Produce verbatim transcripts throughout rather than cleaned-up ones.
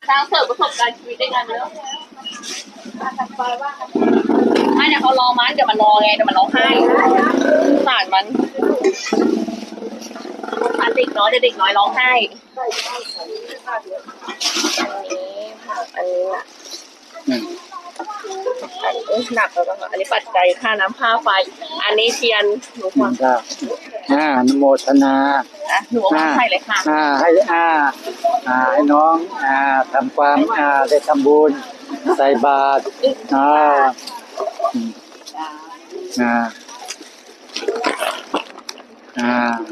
สร้างเสริมประสบการณ์ชีวิตได้กันเนอะไม่เดี๋ยวเขารอมันเดี๋ยวมันรอไงเดี๋ยวมันร้องไห้สารมันสารเด็กน้อยเด็กน้อยร้องไห้อันนี้อันนี้อันนี้หนักแล้วก็อันนี้ปัจจัยค่าน้ำค่าไฟอันนี้เทียนหนูฟังอ่านุโมทนาอ่ะหนูเอามาใส่เลยค่ะอ่าให้อ่าอ่าให้น้องอ่าทำความอ่าได้ทำบุญใส่บาตรอ่าอ่าอ่า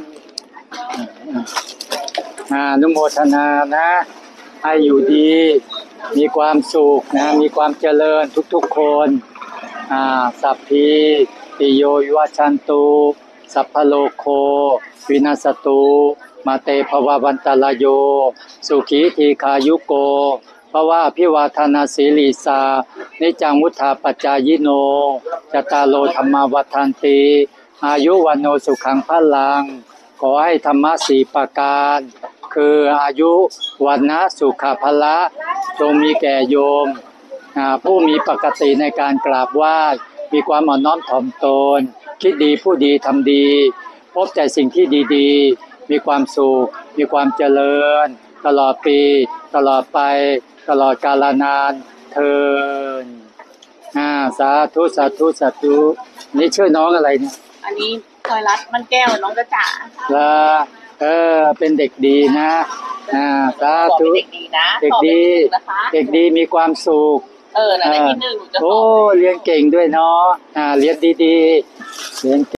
อ่านุโมทนานะให้อยู่ดีมีความสุขนะมีความเจริญทุกๆคนอ่าสัพพิติโยวิวัชชันตุสัพพโลกโควินาศตุมาเตภววันตรโยสุขีทีคายุโกภวะอภิวาทนาสีลิสานิจังวุธาปัจจายโนจตารโลธรรมวัฏันติอายุวันโนสุขังพลังขอให้ธรรมะสี่ประการคืออายุวันนะสุขภละจงมีแก่โยมผู้มีปกติในการกราบไหว้มีความอ่อนน้อมถ่อมตนคิดดีผู้ดีทำดีพบแต่สิ่งที่ดีๆมีความสุขมีความเจริญตลอดปีตลอดไปตลอดกาลนานเทินอ่าสาธุสาธุสาธุนี่ชื่อน้องอะไรเนี่ยอันนี้พลอยรัตน์มันแก้วน้องกระจ๋าละเออเป็นเด็กดีนะอ่าสาธุเด็กดีนะเด็กดีเด็กดีมีความสุขเออนั่นแหละที่หนึ่งจะสอบโอ้เรียนเก่งด้วยเนาะอ่าเรียนดีๆเรียน